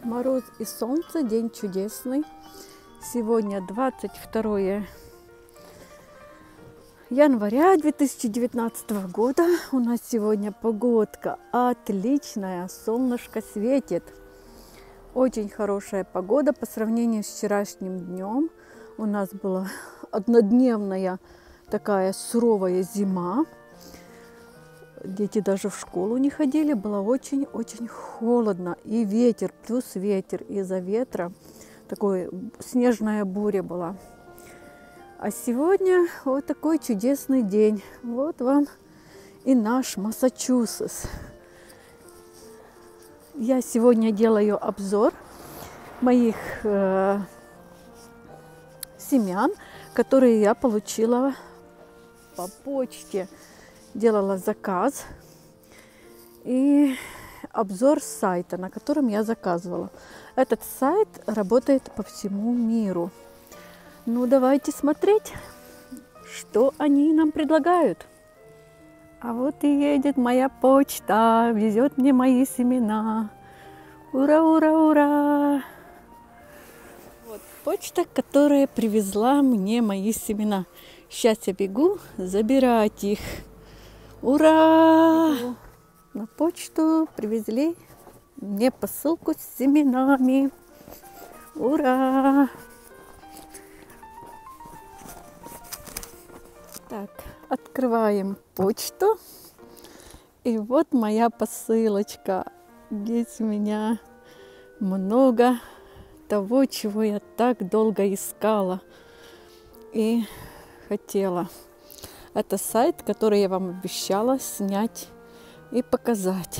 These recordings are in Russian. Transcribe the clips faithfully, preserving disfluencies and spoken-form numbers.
Мороз и солнце, день чудесный. Сегодня двадцать второе января две тысячи девятнадцатого года. У нас сегодня погодка отличная, солнышко светит. Очень хорошая погода по сравнению с вчерашним днем. У нас была однодневная такая суровая зима. Дети даже в школу не ходили, было очень-очень холодно. И ветер, плюс ветер, из-за ветра такой снежная буря была. А сегодня вот такой чудесный день. Вот вам и наш Массачусетс. Я сегодня делаю обзор моих э, семян, которые я получила по почте. Делала заказ и обзор сайта, на котором я заказывала. Этот сайт работает по всему миру. Ну, давайте смотреть, что они нам предлагают. А вот и едет моя почта, везет мне мои семена. Ура, ура, ура! Вот почта, которая привезла мне мои семена. Сейчас я бегу забирать их. Ура! На почту привезли мне посылку с семенами. Ура! Так, открываем почту. И вот моя посылочка. Здесь у меня много того, чего я так долго искала и хотела. Это сайт, который я вам обещала снять и показать.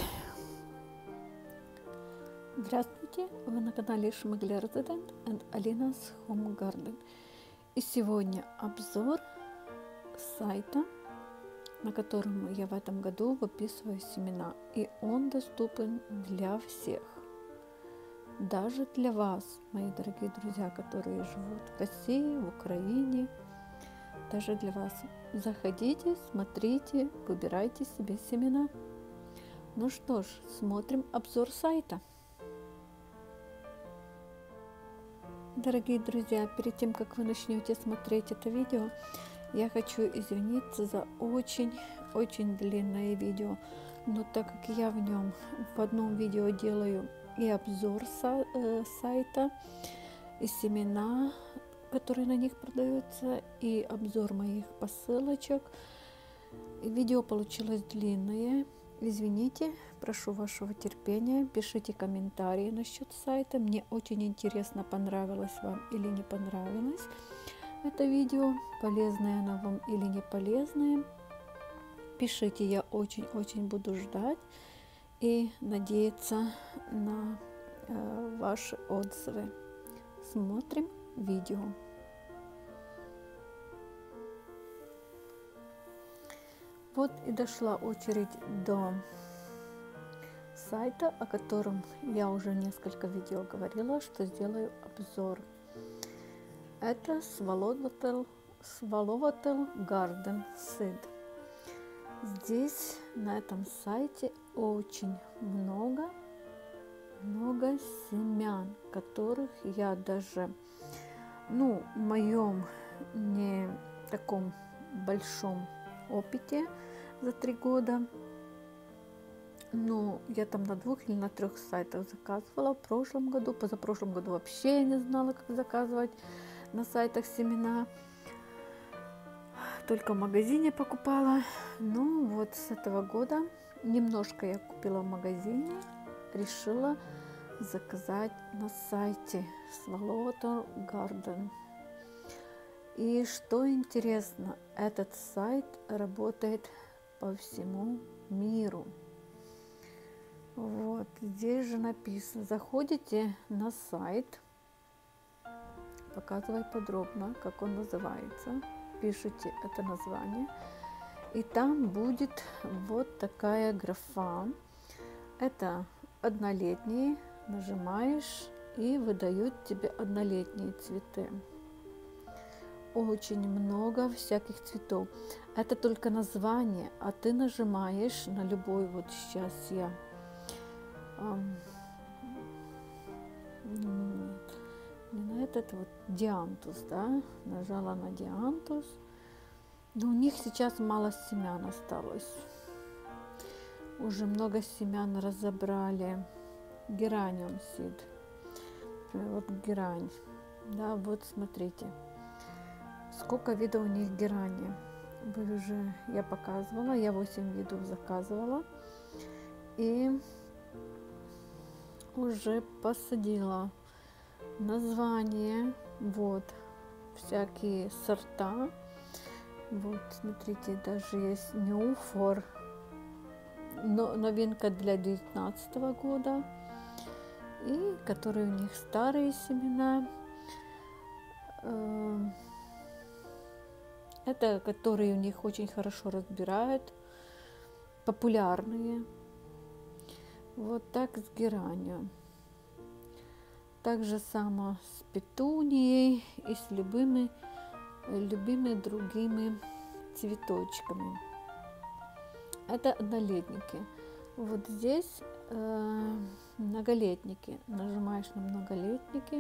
Здравствуйте, вы на канале Schmegler Resident and Alina's Home Garden. И сегодня обзор сайта, на котором я в этом году выписываю семена. И он доступен для всех. Даже для вас, мои дорогие друзья, которые живут в России, в Украине. Даже для вас. Заходите, смотрите, выбирайте себе семена. Ну что ж, смотрим обзор сайта. Дорогие друзья, перед тем, как вы начнете смотреть это видео, я хочу извиниться за очень-очень длинное видео. Но так как я в нем в одном видео делаю и обзор сайта, и семена, которые на них продаются, и обзор моих посылочек. И видео получилось длинное. Извините, прошу вашего терпения. Пишите комментарии насчет сайта. Мне очень интересно, понравилось вам или не понравилось это видео, полезное оно вам или не полезное. Пишите, я очень-очень буду ждать и надеяться на э, ваши отзывы. Смотрим видео. Вот и дошла очередь до сайта, о котором я уже несколько видео говорила, что сделаю обзор. Это Swallowtail Garden Seed. Здесь, на этом сайте, очень много, много семян, которых я даже, ну, в моем не таком большом опыте за три года, ну, я там на двух или на трех сайтах заказывала в прошлом году, позапрошлом году вообще я не знала, как заказывать на сайтах семена, только в магазине покупала. Ну, вот с этого года немножко я купила в магазине, решила заказать на сайте Swallowtail Garden. И что интересно, этот сайт работает по всему миру. Вот здесь же написано, заходите на сайт, показывай подробно, как он называется, пишите это название, и там будет вот такая графа. Это однолетние, нажимаешь и выдают тебе однолетние цветы. Очень много всяких цветов. Это только название, а ты нажимаешь на любой, вот сейчас я эм, вот это вот диантус, да, нажала на диантус. Но у них сейчас мало семян осталось. Уже много семян разобрали. Гераниум сид. Вот герань. Да, вот смотрите. Сколько видов у них герани. Вы уже, я показывала, я восемь видов заказывала. И уже посадила название. Вот. Всякие сорта. Вот, смотрите, даже есть New for, но новинка для девятнадцатого года, и которые у них старые семена, это которые у них очень хорошо разбирают, популярные. Вот так с геранью. Так же само с петунией и с любыми любыми другими цветочками. Это однолетники. Вот здесь э, многолетники. Нажимаешь на многолетники.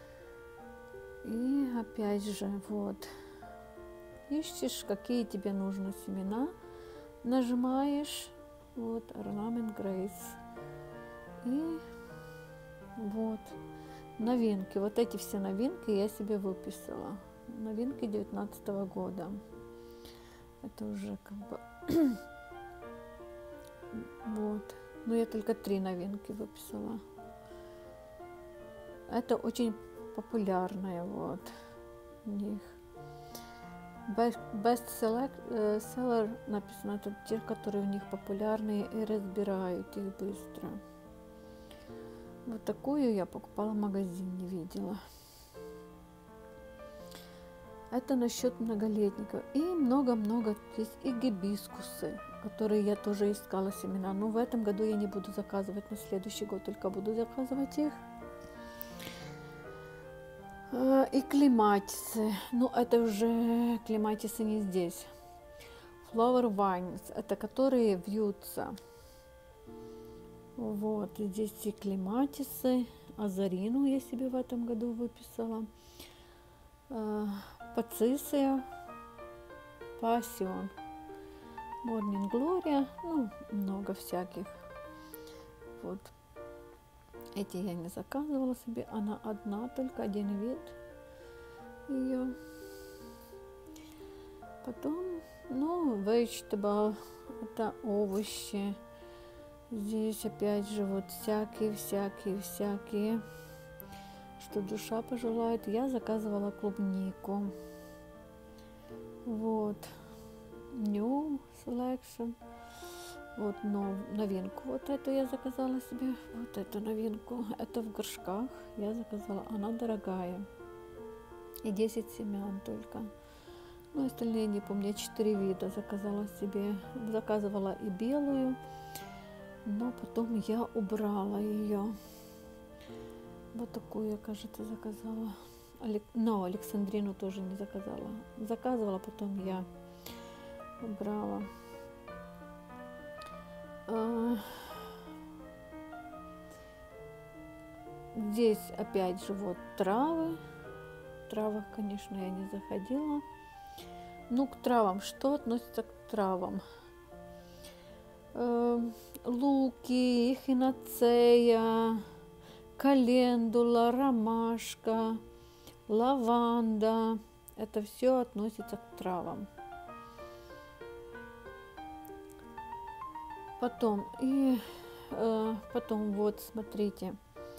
И опять же, вот. Ищешь, какие тебе нужны семена. Нажимаешь. Вот, Ornament Grace. И вот. Новинки. Вот эти все новинки я себе выписала. Новинки девятнадцатого года. Это уже как бы вот. Но я только три новинки выписала. Это очень популярные вот у них. Best seller написано, это те, которые у них популярные и разбирают их быстро. Вот такую я покупала в магазине, видела. Это насчет многолетников. И много-много здесь и гибискусы, которые я тоже искала семена. Но в этом году я не буду заказывать, на следующий год только буду заказывать их. И клематисы. Ну, это уже клематисы не здесь. Flower vines, это которые вьются. Вот, и здесь и клематисы. Азарину я себе в этом году выписала. Пацисия, Пассион, Morning Gloria, ну, много всяких. Вот. Эти я не заказывала себе, она одна, только один вид ее. Потом, ну, vegetable, это овощи. Здесь опять же вот всякие, всякие, всякие. Что душа пожелает. Я заказывала клубнику. Вот. New Selection. Вот но, новинку. Вот эту я заказала себе. Вот эту новинку. Это в горшках. Я заказала. Она дорогая. И десять семян только. Ну, остальные не помню. Я четыре вида заказала себе. Заказывала и белую. Но потом я убрала ее. Вот такую я, кажется, заказала. Но Александрину тоже не заказала. Заказывала, потом я убрала. А... Здесь опять же вот травы. В травах, конечно, я не заходила. Ну, к травам. Что относится к травам? Э, луки, эхиноцея, календула, ромашка, лаванда. Это все относится к травам. Потом, и э, потом вот, смотрите.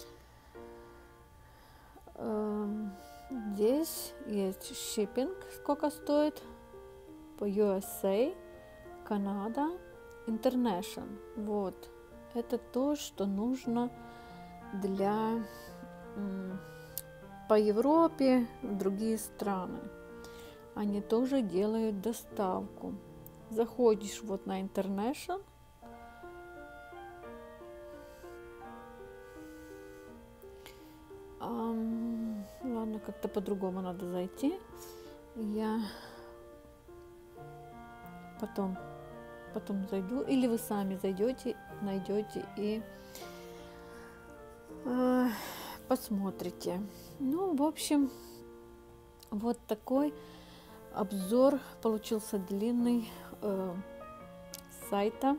Э, здесь есть shipping, сколько стоит. По ю эс эй, Канада, International. Вот. Это то, что нужно для по Европе, в другие страны. Они тоже делают доставку. Заходишь вот на International. Um, ладно, как-то по-другому надо зайти. Я потом, потом зайду. Или вы сами зайдете, найдете и э, посмотрите. Ну, в общем, вот такой обзор получился длинный э, с сайта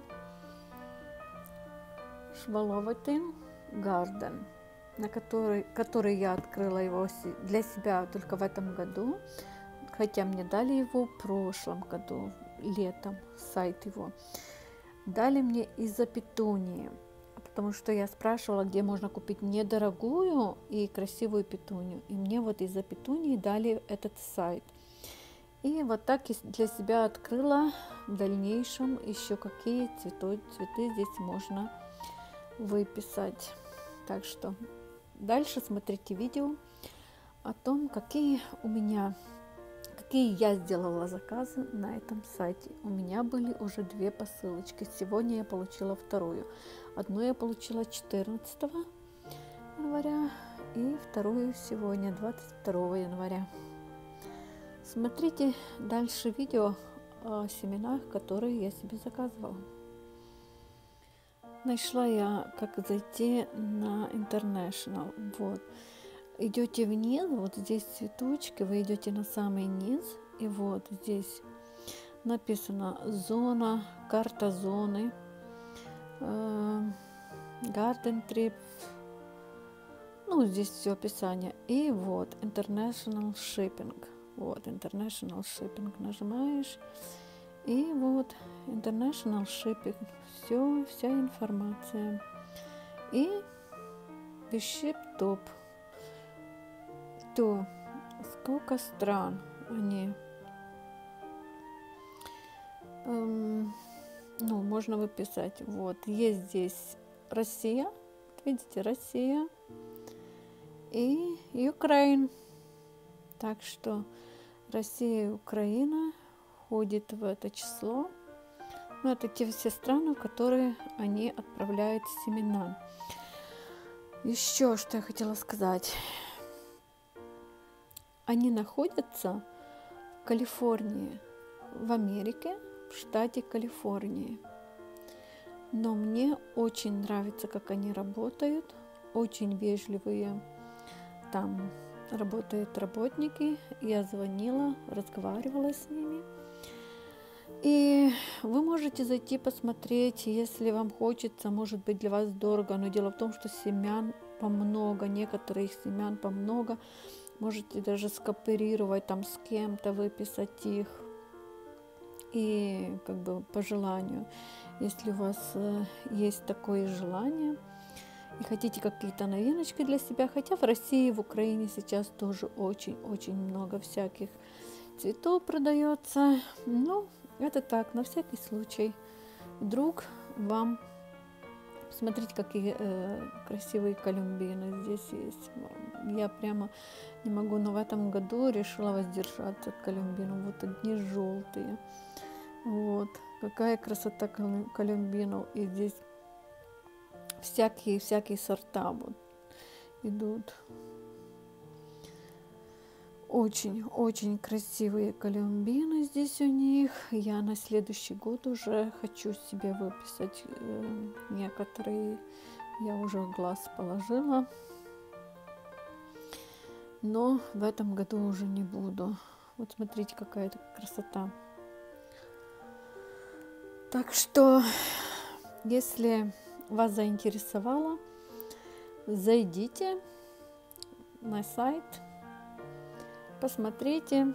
Шваловатин Гарден, на который, который я открыла его для себя только в этом году, хотя мне дали его в прошлом году, летом, сайт его. Дали мне из-за петунии, потому что я спрашивала, где можно купить недорогую и красивую петунию. И мне вот из-за петунии дали этот сайт. И вот так для себя открыла в дальнейшем еще какие цветы, цветы здесь можно выписать. Так что дальше смотрите видео о том, какие у меня какие я сделала заказы на этом сайте. У меня были уже две посылочки. Сегодня я получила вторую. Одну я получила четырнадцатого января и вторую сегодня, двадцать второго января. Смотрите дальше видео о семенах, которые я себе заказывала. Нашла я, как зайти на International. Вот. Идете вниз, вот здесь цветочки, вы идете на самый низ, и вот здесь написано зона, карта зоны, э, Garden Trip, ну здесь все описание, и вот International Shipping, вот International Shipping нажимаешь, и вот International Shipping, все, вся информация, и Bishop Top. То сколько стран они, эм, ну, можно выписать. Вот, есть здесь Россия, видите, Россия и Украина. Так что Россия и Украина входят в это число. Ну, это те все страны, в которые они отправляют семена. Еще что я хотела сказать. Они находятся в Калифорнии, в Америке, в штате Калифорния. Но мне очень нравится, как они работают, очень вежливые там работают работники. Я звонила, разговаривала с ними. И вы можете зайти посмотреть, если вам хочется, может быть для вас дорого, но дело в том, что семян помного, некоторых семян помного. Можете даже скооперировать там с кем-то, выписать их. И как бы по желанию, если у вас э, есть такое желание и хотите какие-то новиночки для себя, хотя в России, в Украине сейчас тоже очень-очень много всяких цветов продается. Ну, это так, на всякий случай. Вдруг вам... Смотрите, какие э, красивые колумбины здесь есть. Я прямо не могу, но в этом году решила воздержаться от колумбинов. Вот одни желтые. Вот. Какая красота колумбинов. И здесь всякие-всякие сорта вот идут. Очень-очень красивые колумбины здесь у них. Я на следующий год уже хочу себе выписать э, некоторые. Я уже в глаз положила. Но в этом году уже не буду. Вот смотрите, какая красота. Так что, если вас заинтересовало, зайдите на сайт, посмотрите,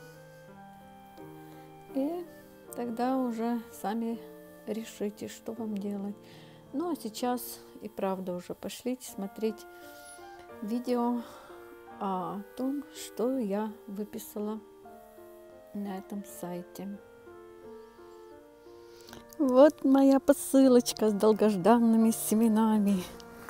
и тогда уже сами решите, что вам делать. Ну а сейчас и правда уже пошлите смотреть видео о том, что я выписала на этом сайте. Вот моя посылочка с долгожданными семенами.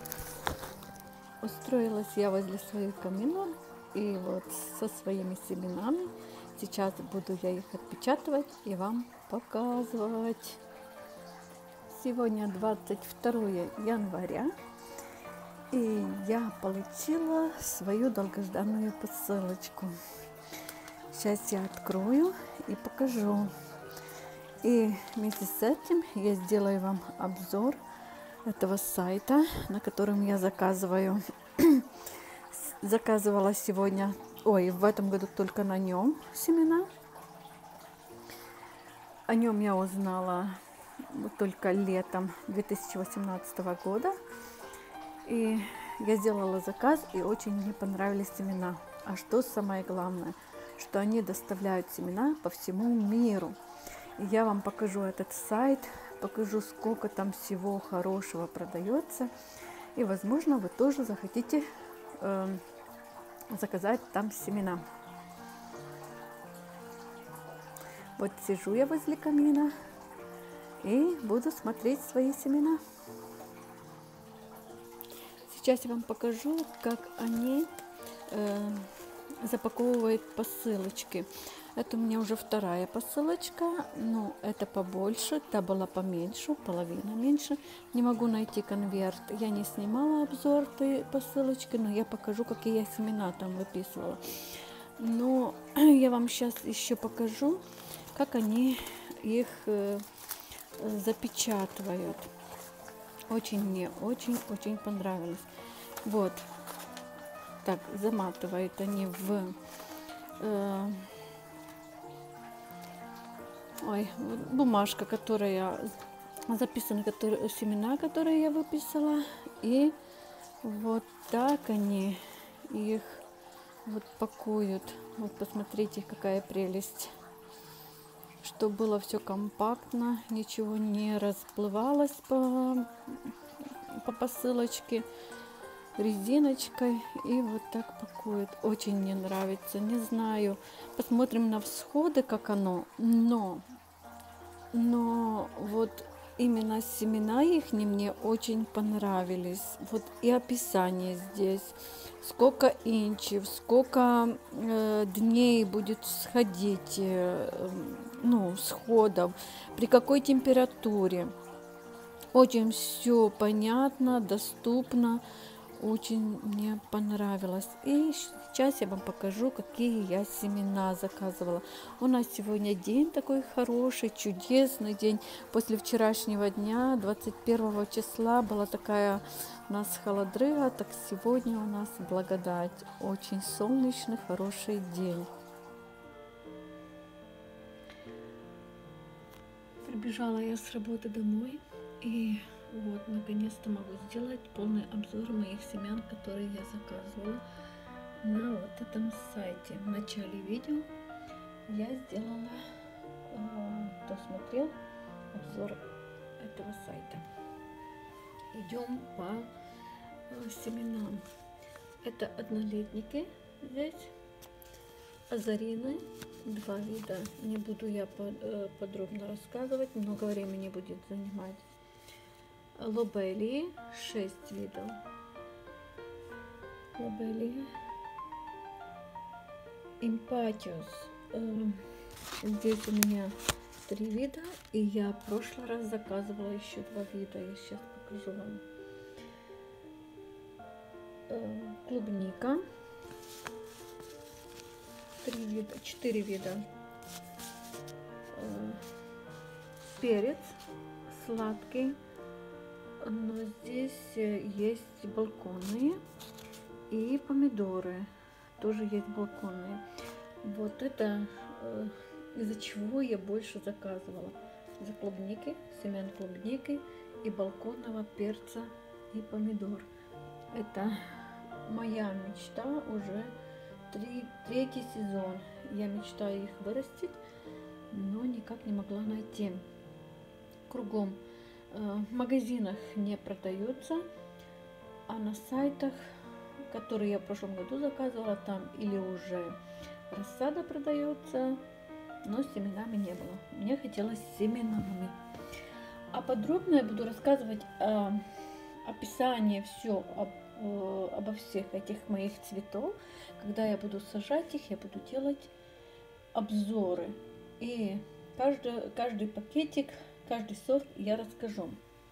Устроилась я возле своего камина и вот со своими семенами. Сейчас буду я их отпечатывать и вам показывать. Сегодня двадцать второе января, и я получила свою долгожданную посылочку. Сейчас я открою и покажу. И вместе с этим я сделаю вам обзор этого сайта, на котором я заказываю заказывала сегодня, ой, в этом году только на нем семена. О нем я узнала только летом две тысячи восемнадцатого года. И я сделала заказ, и очень мне понравились семена. А что самое главное, что они доставляют семена по всему миру. И я вам покажу этот сайт, покажу, сколько там всего хорошего продается. И, возможно, вы тоже захотите э, заказать там семена. Вот сижу я возле камина и буду смотреть свои семена. Сейчас я вам покажу, как они э, запаковывают посылочки. Это у меня уже вторая посылочка, но это побольше, та была поменьше, половина меньше. Не могу найти конверт. Я не снимала обзор этой посылочки, но я покажу, какие я семена там выписывала. Но я вам сейчас еще покажу, как они их э, запечатывают. Очень мне, очень-очень понравилось. Вот. Так, заматывают они в... Э, ой, бумажка, которая записаны, которые, семена, которые я выписала. И вот так они их вот пакуют. Вот посмотрите, какая прелесть. Чтобы было все компактно, ничего не расплывалось по, по посылочке, резиночкой. И вот так пакуют. Очень мне нравится. Не знаю, посмотрим на всходы, как оно. Но, но вот именно семена их мне очень понравились. Вот и описание здесь. Сколько инчев, сколько э, дней будет сходить, э, ну, сходов, при какой температуре. Очень все понятно, доступно. Очень мне понравилось. И сейчас я вам покажу, какие я семена заказывала. У нас сегодня день такой хороший, чудесный день. После вчерашнего дня, двадцать первого числа, была такая у нас холодрыга, так сегодня у нас благодать. Очень солнечный, хороший день. Прибежала я с работы домой и вот наконец-то могу сделать полный обзор моих семян, которые я заказывала на вот этом сайте. В начале видео я сделала, кто смотрел, обзор этого сайта. Идем по семенам. Это однолетники здесь, азарины, два вида. Не буду я подробно рассказывать, много времени будет занимать. Лобелии, шесть видов. Лобелии. Импатиус. Здесь у меня три вида, и я в прошлый раз заказывала еще два вида. Я сейчас покажу вам. Клубника. Три вида, четыре вида. Перец сладкий. Но здесь есть балконные и помидоры. Тоже есть балконные. Вот это э, из-за чего я больше заказывала. За клубники, семян клубники и балконного перца и помидор. Это моя мечта уже три, третий сезон. Я мечтаю их вырастить, но никак не могла найти. Кругом в магазинах не продаются, а на сайтах, которые я в прошлом году заказывала, там или уже рассада продается, но с семенами не было. Мне хотелось с семенами. А подробно я буду рассказывать о описании все об, обо всех этих моих цветов. Когда я буду сажать их, я буду делать обзоры. И каждый, каждый пакетик, каждый сорт я расскажу.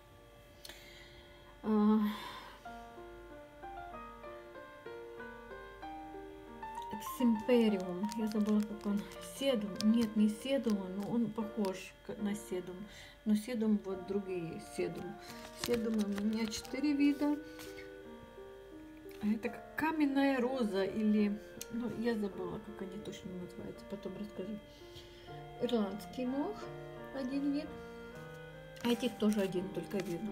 Симпериум, я забыла, как он. Седум, нет, не седум, но он похож на седум. Но седум вот другие седум. Седум у меня четыре вида. Это как каменная роза или... Ну, я забыла, как они точно называются, потом расскажу. Ирландский мох, один вид. А этих тоже один, только видно.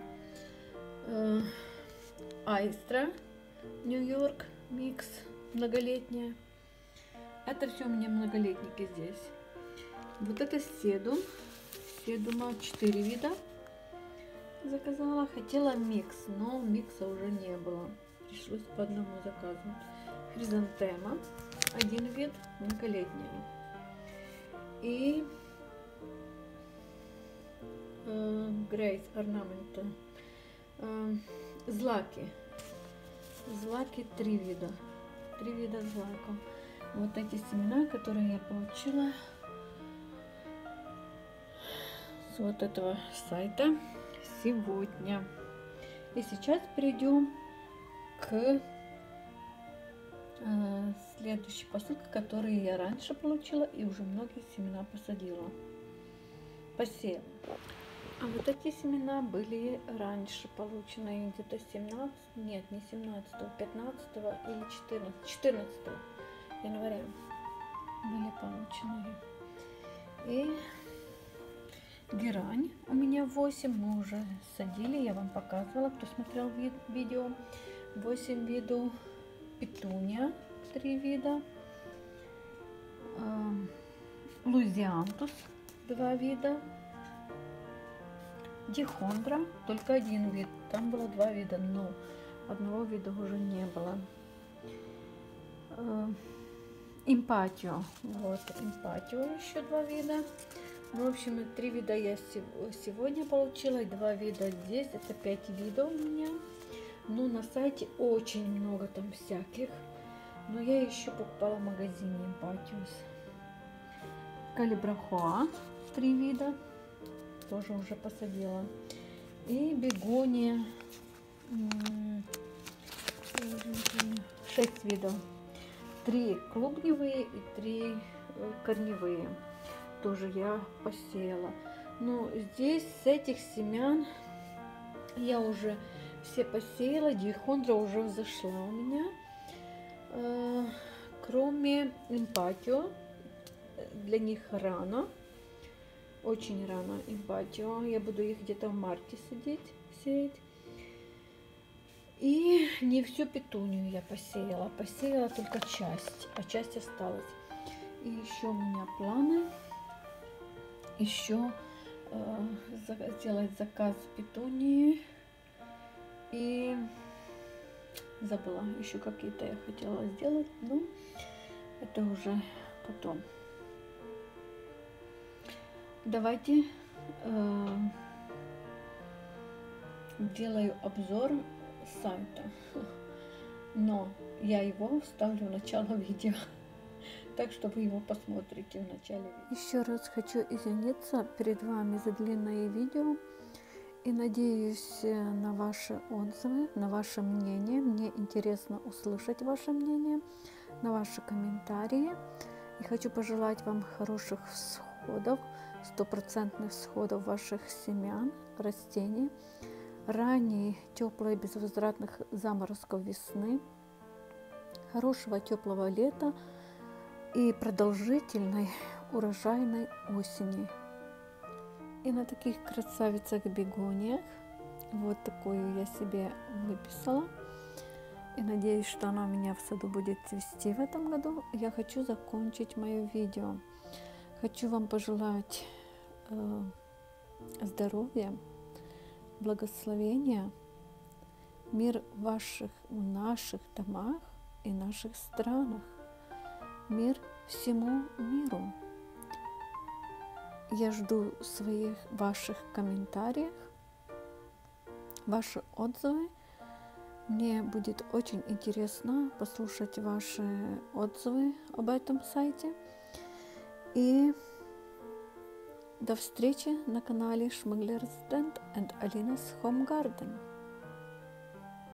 Айстра, Нью-Йорк, микс, многолетняя. Это все у меня многолетники здесь. Вот это седум. Седума четыре вида заказала. Хотела микс, но микса уже не было. Пришлось по одному заказу. Хризантема, один вид, многолетняя. И Грейс орнамента. Э, злаки. Злаки три вида. Три вида злаков. Вот эти семена, которые я получила с вот этого сайта сегодня. И сейчас перейдем к э, следующей посылке, которую я раньше получила и уже многие семена посадила. Посеяла. А вот эти семена были раньше получены, где-то семнадцатого, нет, не семнадцатого, пятнадцатого или четырнадцатого, четырнадцатого января были получены. И герань у меня восемь, мы уже садили, я вам показывала, кто смотрел ви видео. восемь видов. Петуния, три вида. Э, Лузиантус, два вида. Дихондра, только один вид. Там было два вида, но одного вида уже не было. Э, Импатио. Вот, импатио еще два вида. В общем, три вида я сегодня получила, и два вида здесь. Это пять видов у меня. Но на сайте очень много там всяких. Но я еще покупала в магазине импатиус. Калибрахоа, три вида. Тоже уже посадила. И бегония. Шесть видов. Три клубневые и три корневые. Тоже я посеяла. Но здесь с этих семян я уже все посеяла. Дихондра уже взошла у меня. Э, кроме импатио. Для них рано. Очень рано импатио. Я буду их где-то в марте сидеть, сеять. И не всю петунию я посеяла. Посеяла только часть, а часть осталась. И еще у меня планы. Еще э, сделать заказ петунии. И забыла. Еще какие-то я хотела сделать. Но это уже потом. Давайте э, делаю обзор сайта, но я его вставлю в начало видео, так что вы его посмотрите в начале видео. Еще раз хочу извиниться перед вами за длинное видео и надеюсь на ваши отзывы, на ваше мнение. Мне интересно услышать ваше мнение, на ваши комментарии. И хочу пожелать вам хороших всходов, стопроцентных всходов ваших семян, растений, ранней, теплой, безвозвратных заморозков весны, хорошего теплого лета и продолжительной урожайной осени. И на таких красавицах бегониях, вот такую я себе выписала. И надеюсь, что она у меня в саду будет цвести в этом году. Я хочу закончить мое видео. Хочу вам пожелать э, здоровья, благословения, мир в ваших, в наших домах и наших странах, мир всему миру. Я жду своих ваших комментариев, ваши отзывы. Мне будет очень интересно послушать ваши отзывы об этом сайте. И до встречи на канале Schmegler Resident and Alina's Home Garden.